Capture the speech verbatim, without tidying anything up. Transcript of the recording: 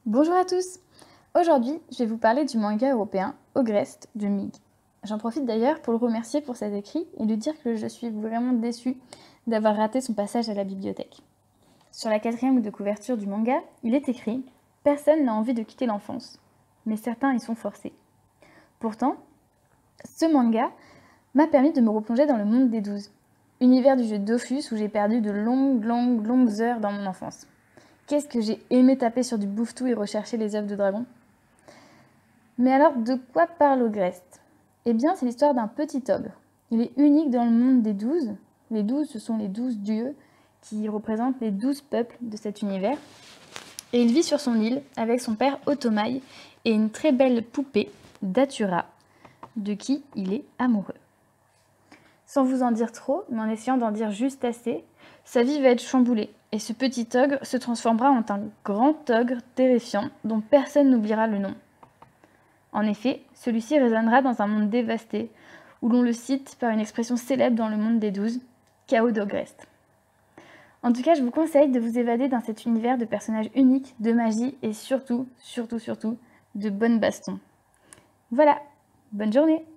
Bonjour à tous! Aujourd'hui, je vais vous parler du manga européen Ogrest de Mig. J'en profite d'ailleurs pour le remercier pour cet écrit et lui dire que je suis vraiment déçue d'avoir raté son passage à la bibliothèque. Sur la quatrième de couverture du manga, il est écrit « Personne n'a envie de quitter l'enfance, mais certains y sont forcés ». Pourtant, ce manga m'a permis de me replonger dans le monde des douze, univers du jeu Dofus où j'ai perdu de longues, longues, longues heures dans mon enfance. Qu'est-ce que j'ai aimé taper sur du bouffetou et rechercher les œufs de dragon. Mais alors, de quoi parle Ogrest? Eh bien, c'est l'histoire d'un petit ogre. Il est unique dans le monde des douze. Les douze, ce sont les douze dieux qui représentent les douze peuples de cet univers. Et il vit sur son île avec son père Otomaï et une très belle poupée, Datura, de qui il est amoureux. Sans vous en dire trop, mais en essayant d'en dire juste assez, sa vie va être chamboulée. Et ce petit ogre se transformera en un grand ogre terrifiant dont personne n'oubliera le nom. En effet, celui-ci résonnera dans un monde dévasté, où l'on le cite par une expression célèbre dans le monde des douze, chaos d'Ogrest. En tout cas, je vous conseille de vous évader dans cet univers de personnages uniques, de magie et surtout, surtout, surtout, de bonnes bastons. Voilà, bonne journée!